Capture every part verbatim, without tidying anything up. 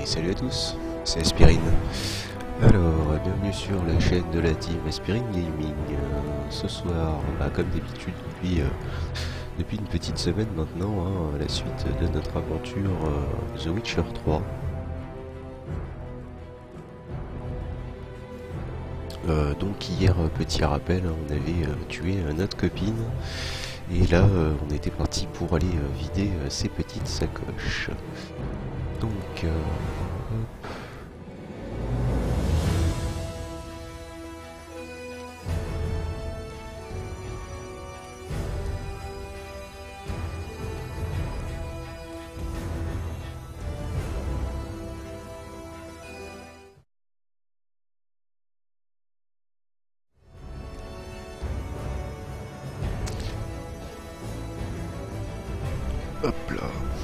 Et salut à tous, c'est Aspirine. Alors, bienvenue sur la chaîne de la team Aspirine Gaming. Euh, ce soir, bah, comme d'habitude, depuis, euh, depuis une petite semaine maintenant, hein, à la suite de notre aventure euh, The Witcher trois. Euh, donc hier, petit rappel, hein, on avait euh, tué euh, notre copine. Et là, euh, on était parti pour aller euh, vider euh, ses petites sacoches. Donc, euh, hop. Hop là.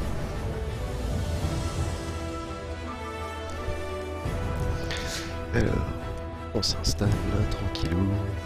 Alors, on s'installe là, tranquillou.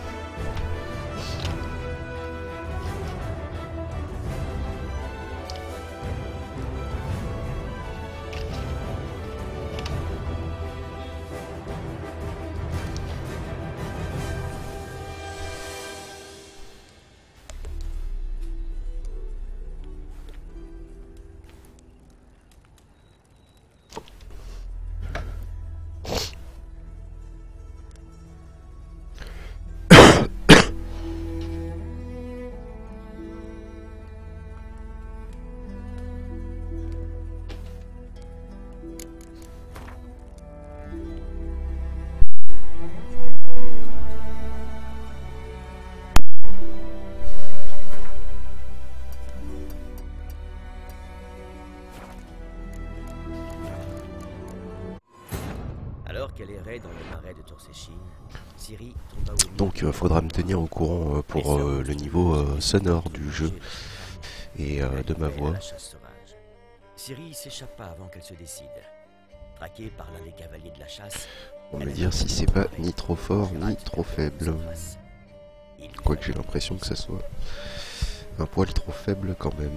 Alors qu'elle errait dans les marais de Tourséchine, Ciri tomba au milieu Donc, il faudra me tenir au courant euh, pour euh, le niveau euh, sonore du jeu et euh, de ma voix. à la chasse sauvage. Ciri s'échappa avant qu'elle se décide. Traquée par l'un des cavaliers de la chasse, On elle me avait dire si c'est pas ni trop fort les ni pirates trop faible. en face. Il Quoique j'ai l'impression que ça soit un poil trop faible quand même.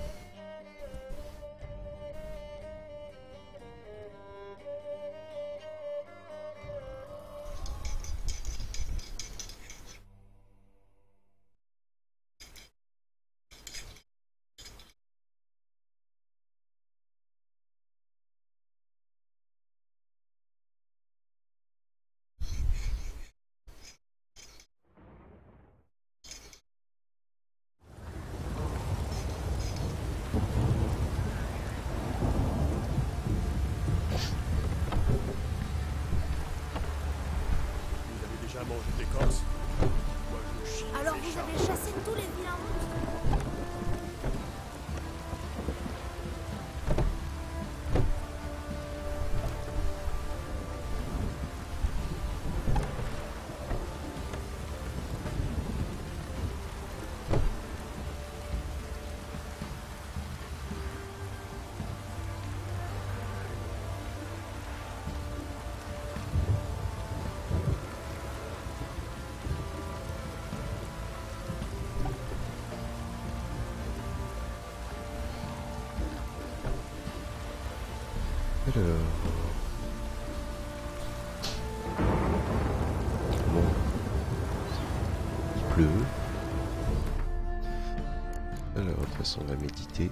Vous avez déjà mangé de l'écorce? Moi, je chie Alors ces vous chats. avez chassé tous les vilains monstres. Alors... Bon. Il pleut. Alors, de toute façon, on va méditer.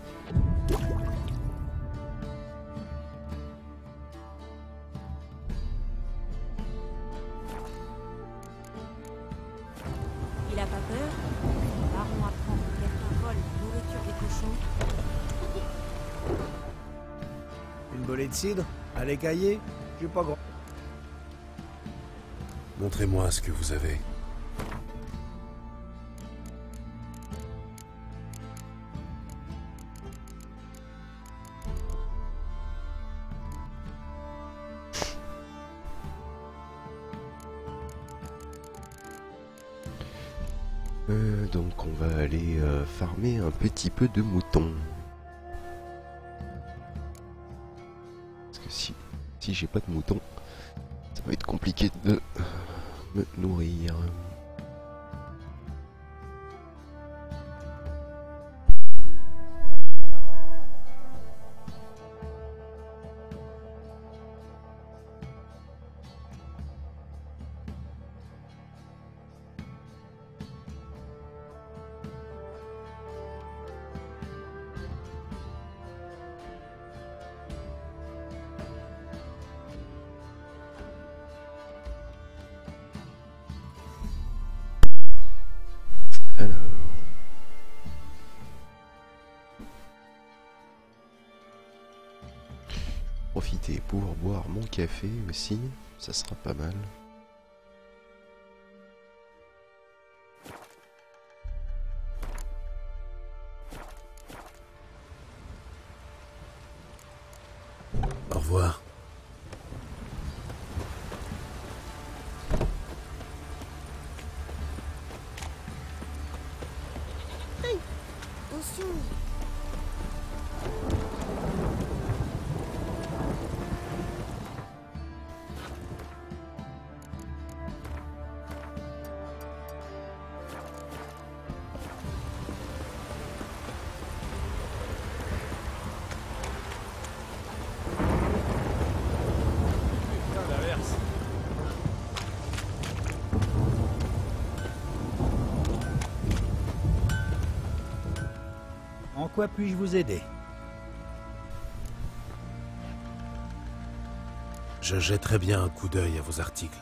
Il a pas peur. Le baron apprend que quelqu'un vole la nourriture des cochons. Une bolée de cidre? À l'écailler? J'ai pas grand. Montrez-moi ce que vous avez. Euh, donc, on va aller euh, farmer un petit peu de moutons. Parce que si, si j'ai pas de moutons, ça va être compliqué de me nourrir. profiter pour boire mon café aussi, ça sera pas mal. Au revoir. Attention. Putain d'inverse. En quoi puis-je vous aider? Je jetterai bien un coup d'œil à vos articles.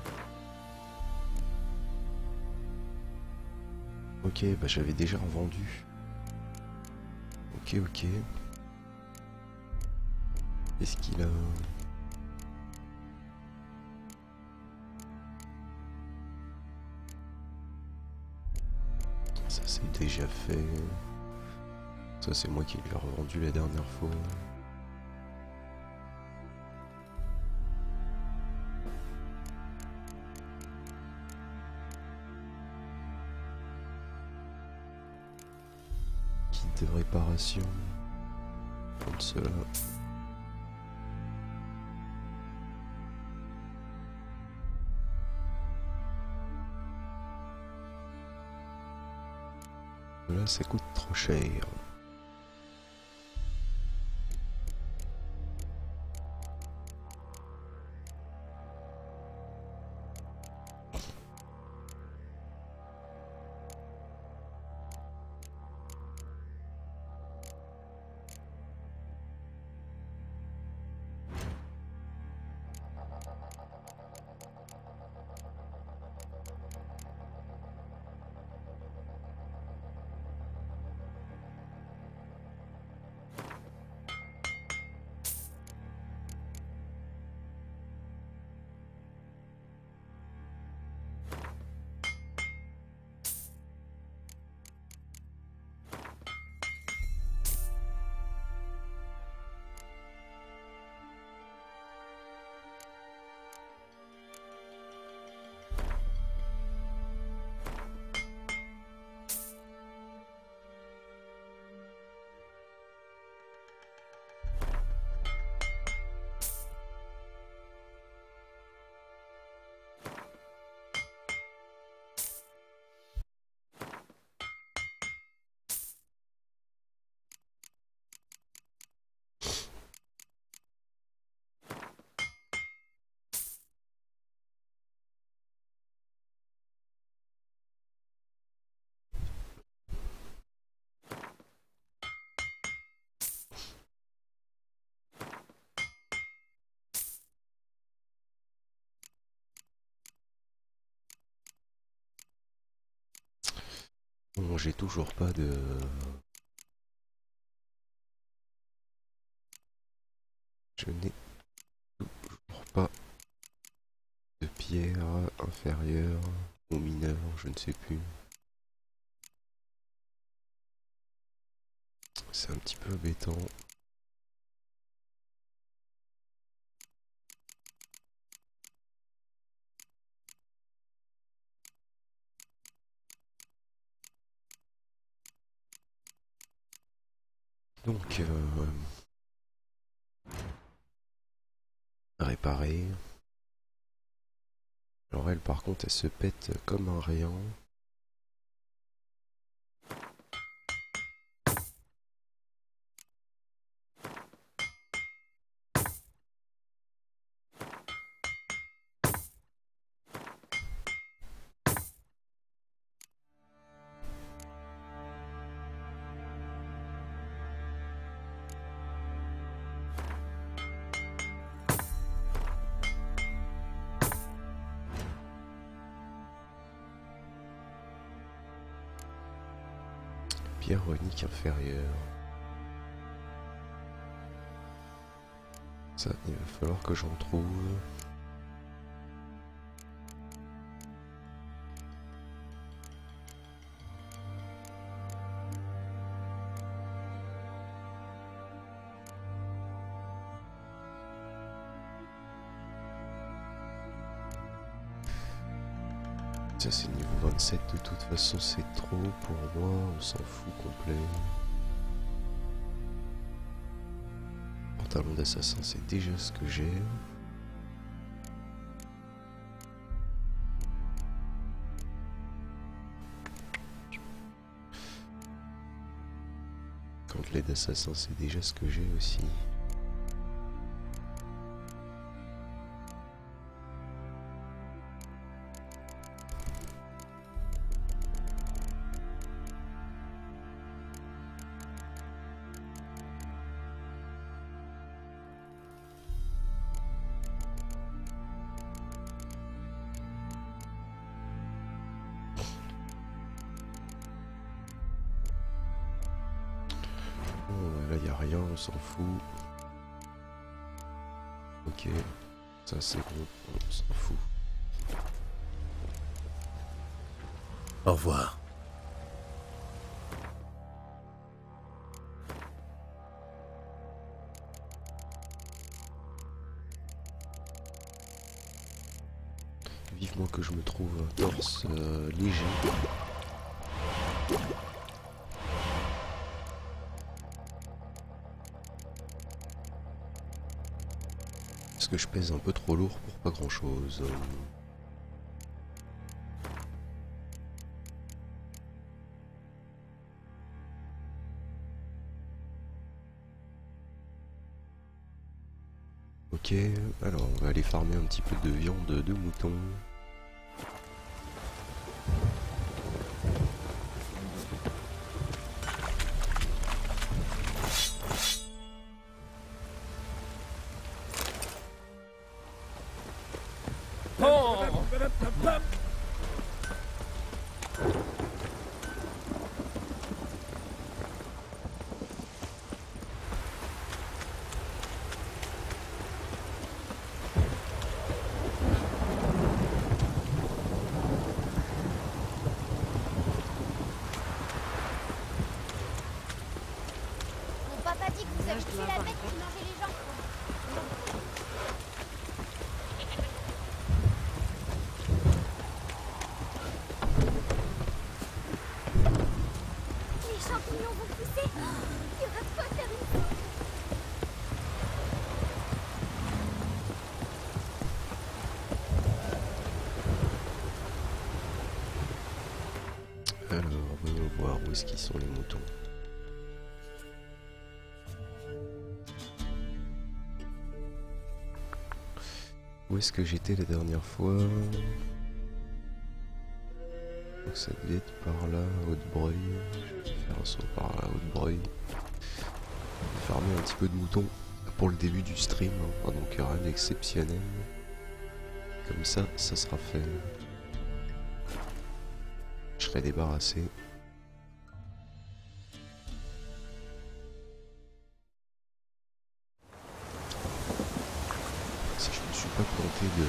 Ok, bah j'avais déjà vendu. Ok, ok. Est-ce qu'il a... Ça c'est déjà fait. Ça c'est moi qui l'ai revendu la dernière fois. Kit de réparation. Comme cela. Là ça coûte trop cher. Bon, j'ai toujours pas de... Je n'ai toujours pas de pierre inférieure ou mineure, je ne sais plus. C'est un petit peu embêtant. Donc, euh, réparer. Alors elle, par contre, elle se pète comme un rien. Pierre runique inférieure. Ça, il va falloir que j'en trouve. Ça c'est niveau vingt-sept, de toute façon c'est trop pour moi, on s'en fout complet. Pantalon d'assassin c'est déjà ce que j'ai. Gantelet d'assassin c'est déjà ce que j'ai aussi. Là y a rien, on s'en fout. Ok, ça c'est bon, on s'en fout. Au revoir. Vivement que je me trouve un torse euh, léger. Parce que je pèse un peu trop lourd pour pas grand chose. Ok, alors on va aller farmer un petit peu de viande de mouton. Mon papa dit que vous avez tué la bête qui mangeait les gens. Les champignons vont pousser. Il y aura de quoi faire une soupe. Alors, voyons voir où est-ce qu'ils sont les moutons. Où est-ce que j'étais la dernière fois? Donc ça devait être par là, Haute-Breuil. Je vais faire un saut par là, Haute-Breuil. Farmer un petit peu de moutons pour le début du stream, hein. Donc rien d'exceptionnel. Comme ça, ça sera fait. Je serai débarrassé. Si je ne suis pas planté de,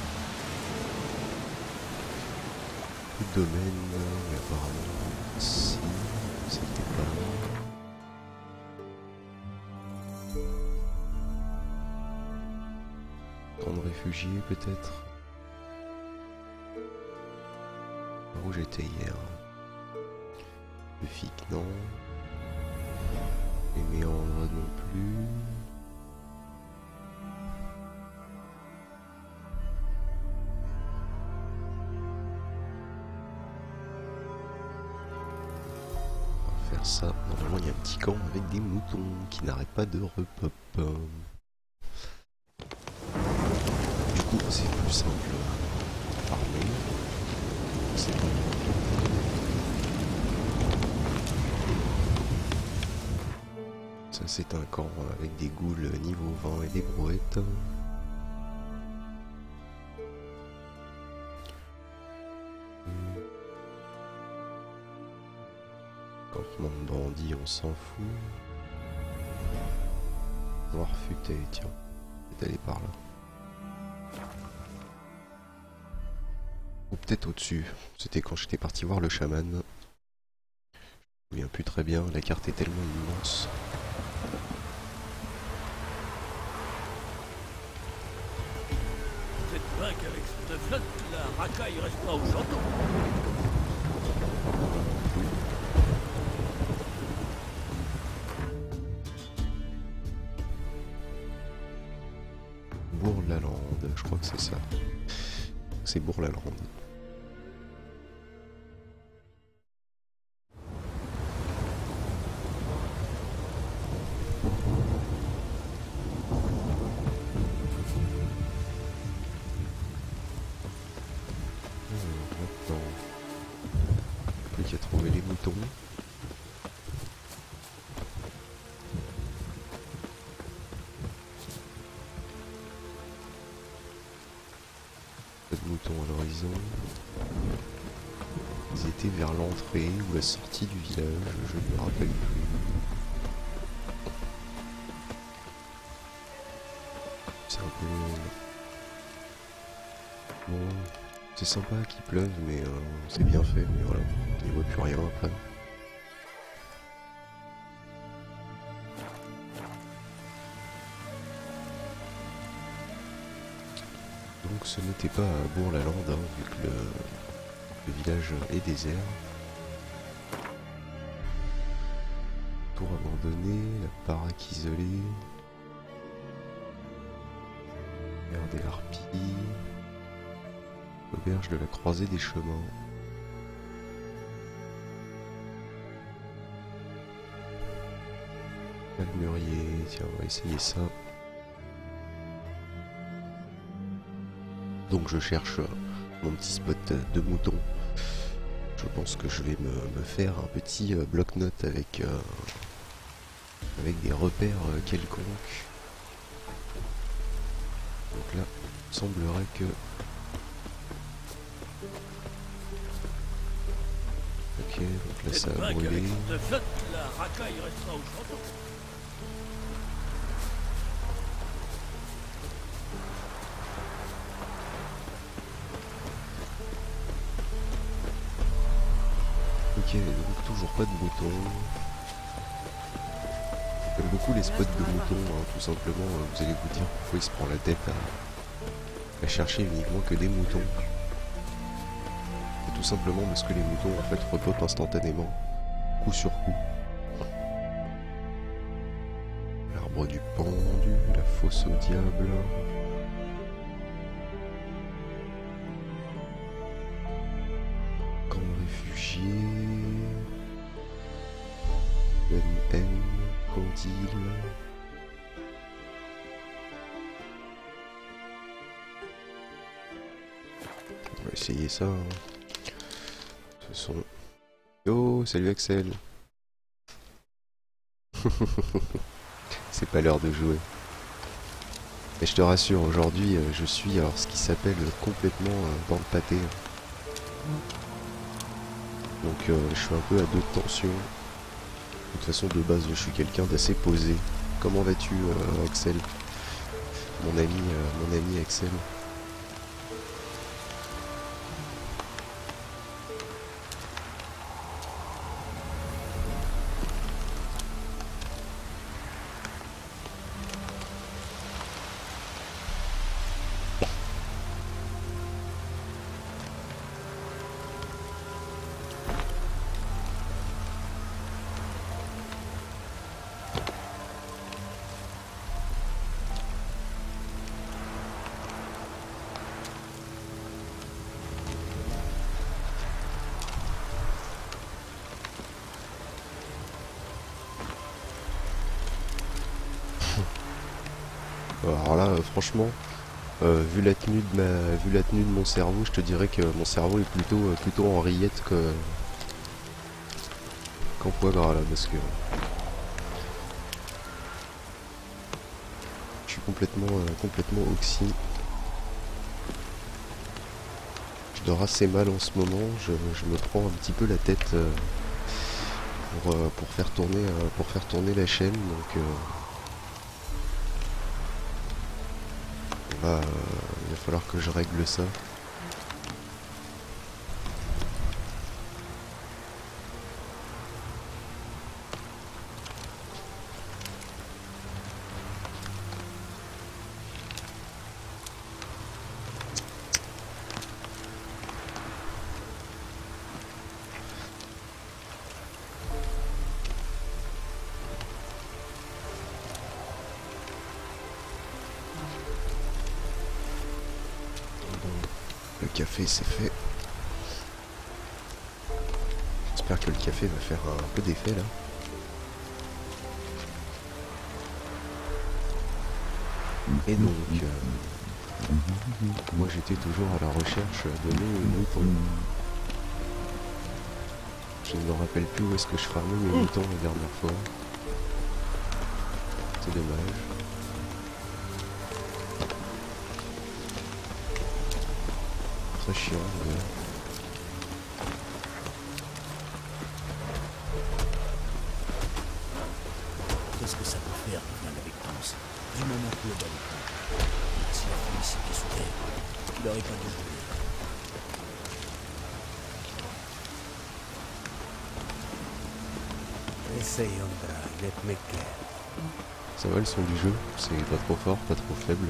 de domaine, mais apparemment, si, c'était pas là. Camp de réfugiés peut-être. Où j'étais hier. Le F I C non. Les méandres non plus. On va faire ça. Normalement il y a un petit camp avec des moutons qui n'arrêtent pas de repop. Du coup c'est plus simple à farmer. C'est bon. Ça c'est un camp avec des goules niveau vingt et des brouettes. Hmm. Campement de bandits, on s'en fout. Noir futé, tiens. d'aller par là. Ou peut-être au-dessus. C'était quand j'étais parti voir le chaman. Je me souviens plus très bien, la carte est tellement immense. Vous êtes vaincu avec cette flotte, la racaille restera au château. Bourg-la-Lande, je crois que c'est ça. C'est Bourg-la-Lande. Maintenant, plus qu'à trouver les moutons. Pas de moutons à l'horizon. Ils étaient vers l'entrée ou la sortie du village, je ne me rappelle plus. C'est un peu... Bon, c'est sympa qu'il pleuve, mais euh, c'est bien fait, mais voilà, il ne voit plus rien après. Donc ce n'était pas à Bourg-la-Lande, hein, vu que le, le village est désert. Tour abandonné, la baraque isolée. Mer des Harpies. Auberge de la croisée des chemins. Palmurier, tiens, on va essayer ça. Donc je cherche mon petit spot de mouton. Je pense que je vais me, me faire un petit euh, bloc-notes avec, euh, avec des repères euh, quelconques. Donc là, il semblerait que... Ok, donc là ça a brûlé. Avec cette flotte, la racaille restera au château. Ok, donc toujours pas de moutons. J'aime beaucoup les spots de moutons, hein, tout simplement. Vous allez vous dire pourquoi il se prend la tête à, à chercher uniquement que des moutons. Et tout simplement parce que les moutons en fait repopent instantanément, coup sur coup. L'arbre du pendu, la fosse au diable. Camp réfugié. M M, Condile. On va essayer ça. Hein. De toute façon. Oh, salut Axel. C'est pas l'heure de jouer. Mais je te rassure, aujourd'hui, euh, je suis alors ce qui s'appelle complètement euh, dans le pâté. Donc euh, je suis un peu à deux tensions. De toute façon, de base, je suis quelqu'un d'assez posé. Comment vas-tu, euh, Axel? Mon ami, euh, mon ami Axel. Alors là, euh, franchement, euh, vu la tenue de ma, vu la tenue de mon cerveau, je te dirais que mon cerveau est plutôt, euh, plutôt en rillette que qu'en foie gras là, parce que je suis complètement, euh, complètement oxy. Je dors assez mal en ce moment. Je, je me prends un petit peu la tête euh, pour, euh, pour faire tourner, euh, pour faire tourner la chaîne, donc. Euh, Ah, euh, il va falloir que je règle ça. Le café c'est fait. J'espère que le café va faire un peu d'effet là. Et donc, euh, moi j'étais toujours à la recherche de mes moutons. Je ne me rappelle plus où est-ce que je farmais mes moutons la dernière fois. C'est dommage. Très chiant d'ailleurs. Qu'est-ce que ça peut faire de venir avec Prince du moment que le bas est con. Si la police était sous terre, il n'aurait pas dû jouer. Essaye, Andra, let me care. Ça va le son du jeu, c'est pas trop fort, pas trop faible.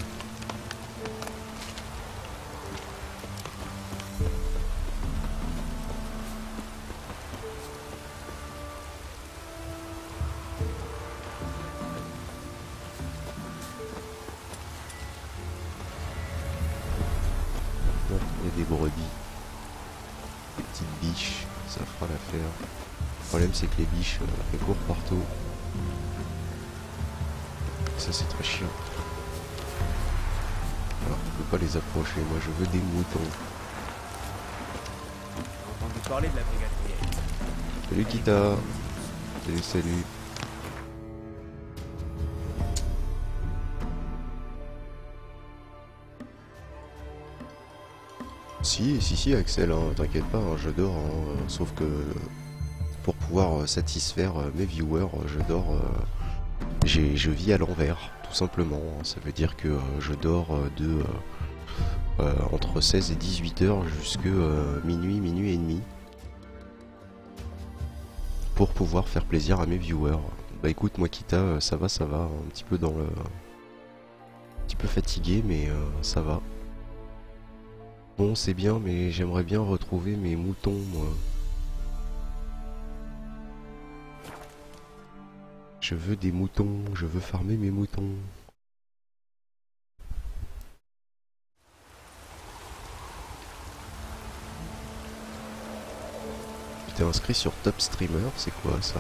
Bon, il y a des brebis, des petites biches, ça fera l'affaire. Le problème c'est que les biches, euh, elles courent partout. Ça c'est très chiant. Alors, je peux pas les approcher, moi je veux des moutons. J'ai entendu parler de la brigade. Salut Kita. Salut, salut. Si, si, si Axel, hein, t'inquiète pas, hein, je dors, hein, euh, sauf que pour pouvoir euh, satisfaire euh, mes viewers, euh, je dors, euh, j'ai, je vis à l'envers, tout simplement. Ça veut dire que euh, je dors euh, de euh, euh, entre seize et dix-huit heures jusque euh, minuit, minuit et demi. Pour pouvoir faire plaisir à mes viewers. Bah écoute, moi Kita, euh, ça va, ça va, un petit peu dans le... un petit peu fatigué, mais euh, ça va. Bon, c'est bien, mais j'aimerais bien retrouver mes moutons, moi. Je veux des moutons, je veux farmer mes moutons. Tu t'es inscrit sur Top Streamer, c'est quoi ça?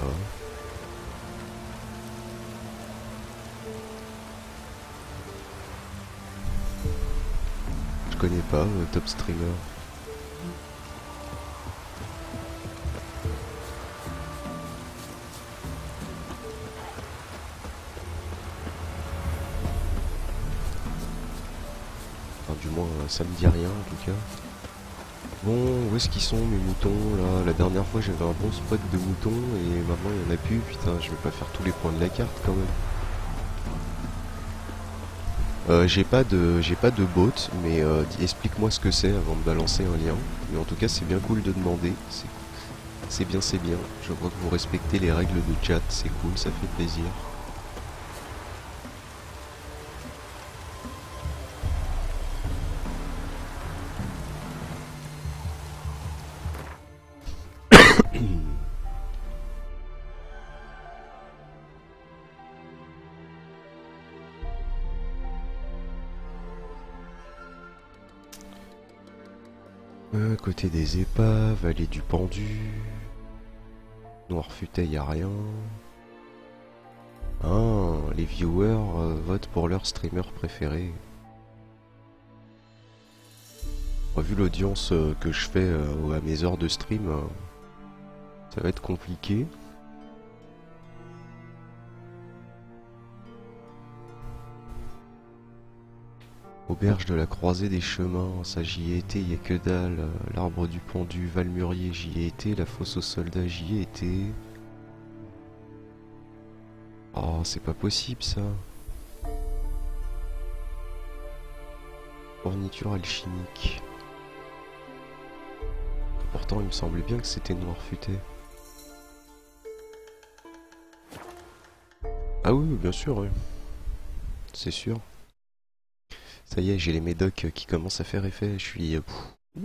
Je connais pas euh, Top Streamer. Enfin, du moins, euh, ça me dit rien en tout cas. Bon, où est-ce qu'ils sont mes moutons là? La dernière fois j'avais un bon spot de moutons et maintenant il n'y en a plus. Putain, je vais pas faire tous les points de la carte quand même. Euh, j'ai pas de j'ai pas de bot, mais euh, explique-moi ce que c'est avant de balancer un lien. Mais en tout cas c'est bien cool de demander. C'est c'est bien, c'est bien. Je vois que vous respectez les règles de chat, c'est cool, ça fait plaisir. Euh, côté des épaves, allée du pendu. Noir futé, y a rien. Ah, les viewers euh, votent pour leur streamer préféré. Bon, vu l'audience euh, que je fais euh, à mes heures de stream, euh, ça va être compliqué. Auberge de la croisée des chemins, ça j'y ai été, y a que dalle. L'arbre du pendu, Valmurier, j'y ai été. La fosse aux soldats, j'y ai été. Oh, c'est pas possible ça. Fourniture alchimique. Pourtant, il me semblait bien que c'était noir futé. Ah oui, bien sûr, oui. C'est sûr. Ça y est, j'ai les médocs qui commencent à faire effet. Je suis... Vas-y,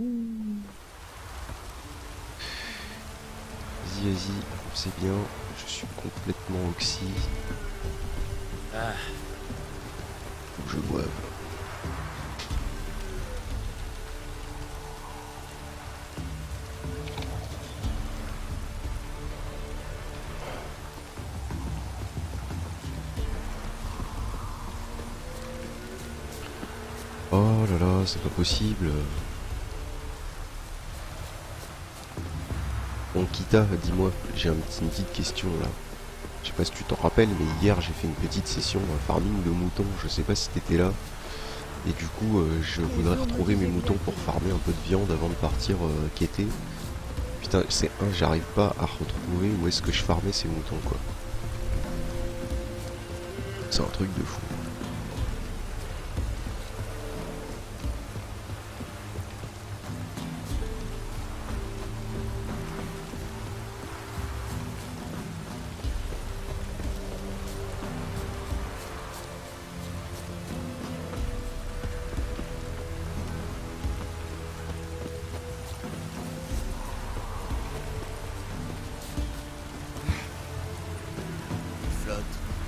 vas-y, c'est bien. Je suis complètement oxy. Ah, Faut que je boive. Oh là là, c'est pas possible. Bon, Kita, dis-moi, j'ai un petit- une petite question là. Je sais pas si tu t'en rappelles, mais hier j'ai fait une petite session euh, farming de moutons. Je sais pas si t'étais là. Et du coup, euh, je voudrais retrouver mes moutons pour farmer un peu de viande avant de partir euh, quêter. Putain, c'est un, j'arrive pas à retrouver où est-ce que je farmais ces moutons, quoi. C'est un truc de fou. Flotte.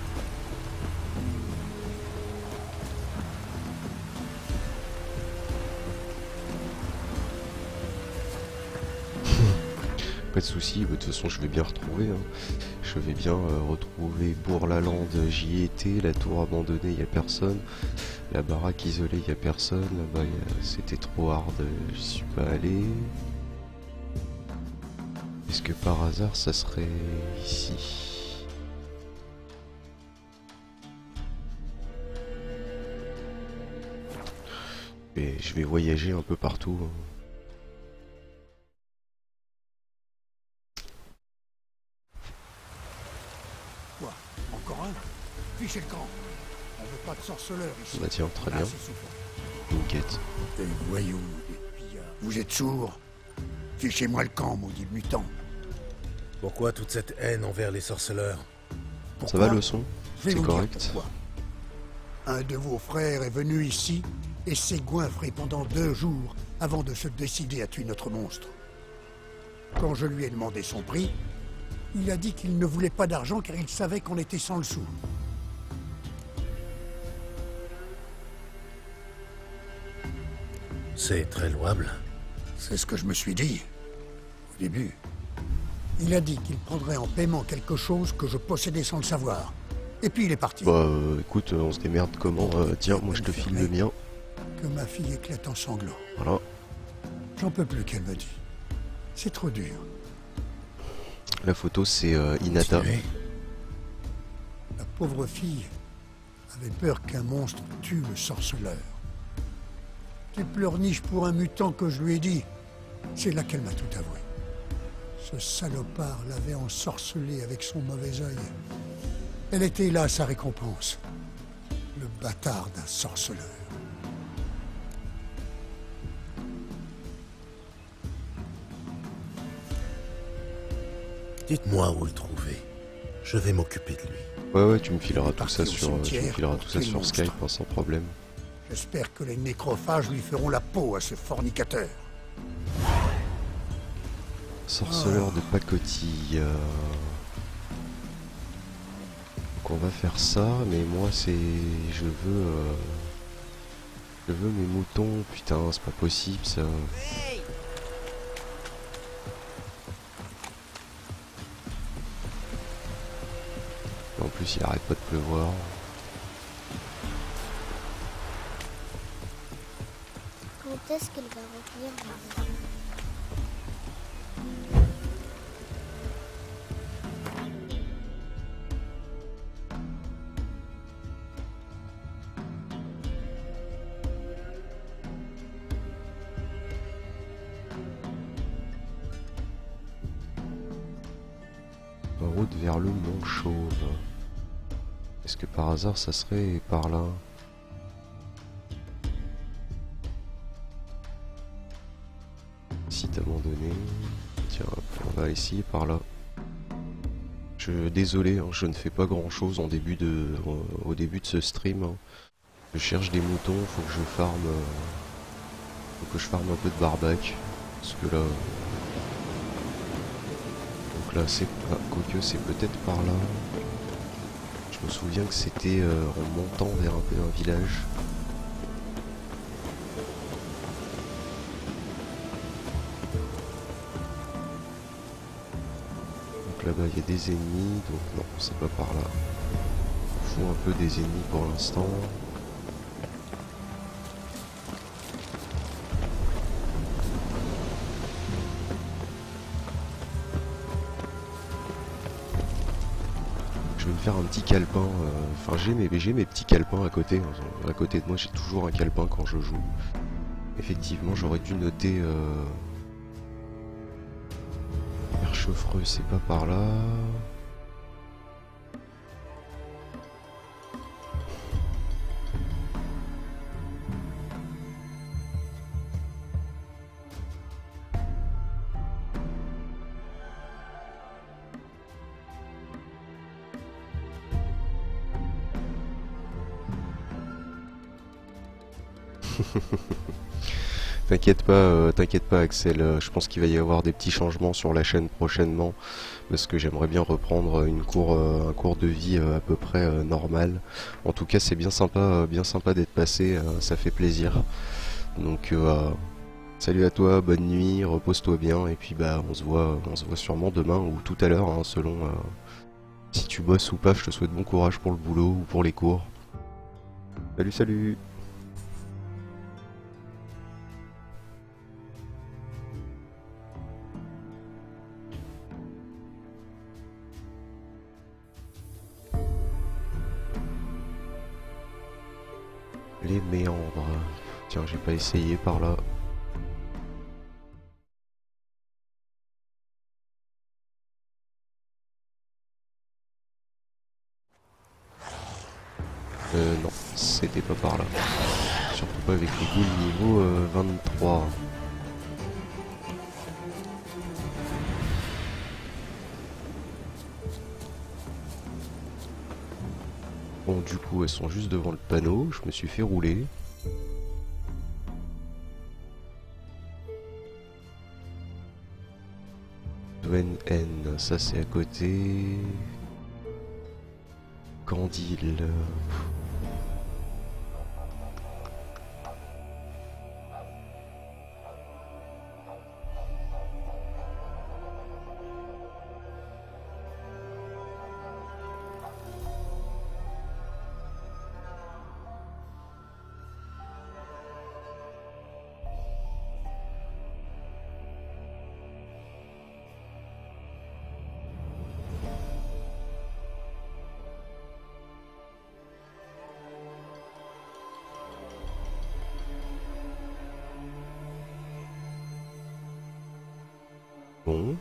Pas de soucis, de toute façon je vais bien retrouver. Hein. Je vais bien euh, retrouver Bourg-la-Lande, j'y étais, la tour abandonnée, il n'y a personne. La baraque isolée, il n'y a personne. Là-bas, a... c'était trop hard, j'y suis pas allé. Est-ce que par hasard ça serait ici? Et je vais voyager un peu partout. Hein. Quoi? Encore un? Fichez le camp. On veut pas de sorceleurs ici. Bah tiens, très Là, bien. c'est souffrant. Une quête. Des voyous, des pillards. Vous êtes sourds? Fichez-moi le camp, maudit mutant. Pourquoi toute cette haine envers les sorceleurs? Ça Pourquoi? va le son? Je vais C'est vous dire correct? pourquoi. Un de vos frères est venu ici et s'est goinfré pendant deux jours avant de se décider à tuer notre monstre. Quand je lui ai demandé son prix, il a dit qu'il ne voulait pas d'argent car il savait qu'on était sans le sou. C'est très louable. C'est ce que je me suis dit, au début. Il a dit qu'il prendrait en paiement quelque chose que je possédais sans le savoir. Et puis il est parti. Bah euh, écoute, on se démerde comment? euh, Tiens, moi je te file le mien. Que ma fille éclate en sanglots. Voilà. J'en peux plus qu'elle me dit. C'est trop dur. La photo c'est euh, Hinata. Continuez. La pauvre fille avait peur qu'un monstre tue le sorceleur. Tu pleurniches pour un mutant que je lui ai dit. C'est là qu'elle m'a tout avoué. Ce salopard l'avait ensorcelée avec son mauvais œil. Elle était là, sa récompense. Le bâtard d'un sorceleur. Dites-moi où le trouver. Je vais m'occuper de lui. Ouais ouais, tu me fileras tout Parti ça au sur, euh, tu me cimetière fileras pour tout ça tuer le sur monstre. Skype, hein, sans problème. J'espère que les nécrophages lui feront la peau à ce fornicateur. Sorceleur Oh. de pacotille. euh. Donc on va faire ça, mais moi c'est... Je veux... euh, Je veux mes moutons, putain, c'est pas possible ça. En plus il arrête pas de pleuvoir. Quand est-ce qu'elle va revenir, maman? Route vers le Mont Chauve. Est-ce que par hasard ça serait par là? va essayer par là. Je, désolé, hein, je ne fais pas grand chose en début de, au, au début de ce stream. Hein. Je cherche des moutons, faut que je farme, euh, faut que je farme un peu de barbac. Parce que là, donc là c'est, ah, quoique c'est peut-être par là. Je me souviens que c'était euh, en montant vers un peu un village. Donc là-bas il y a des ennemis, donc non, c'est pas par là. On fout un peu des ennemis pour l'instant. Je vais me faire un petit calepin, enfin euh, j'ai mes, j'ai mes petits calepins à côté, hein. À côté de moi j'ai toujours un calepin quand je joue. Effectivement j'aurais dû noter euh... Perchefreux, c'est pas par là. T'inquiète pas, euh, t'inquiète pas Axel, euh, je pense qu'il va y avoir des petits changements sur la chaîne prochainement parce que j'aimerais bien reprendre une cour, euh, un cours de vie euh, à peu près euh, normal. En tout cas c'est bien sympa, euh, bien sympa d'être passé, euh, ça fait plaisir. Donc euh, salut à toi, bonne nuit, repose-toi bien et puis bah on se voit, on se voit sûrement demain ou tout à l'heure, hein, selon euh, si tu bosses ou pas. Je te souhaite bon courage pour le boulot ou pour les cours. Salut salut. Les méandres. Tiens, j'ai pas essayé par là. Euh, non, c'était pas par là. Surtout pas avec les ghouls niveau euh, vingt-trois. Bon, du coup, elles sont juste devant le panneau. Je me suis fait rouler. Dwen N, ça c'est à côté. Candile. Bon.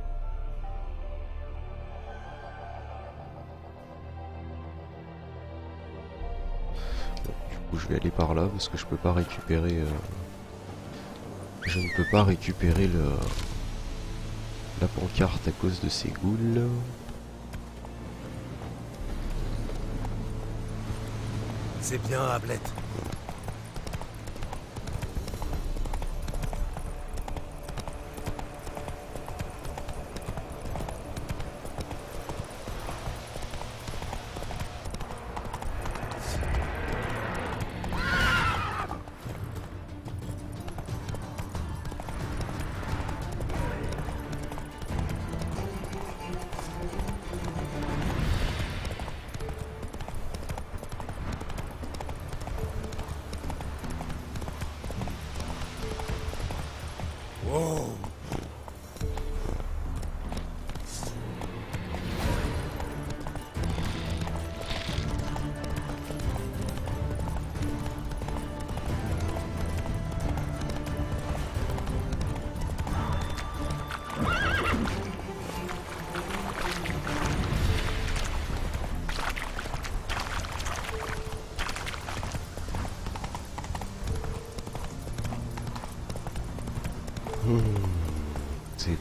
Bon, du coup je vais aller par là parce que je peux pas récupérer euh... je ne peux pas récupérer le la pancarte à cause de ces ghouls. C'est bien, Ablette.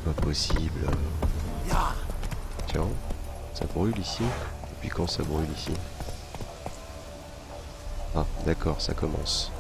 pas possible. Tiens, ça brûle ici. Depuis quand ça brûle ici? Ah, d'accord, ça commence.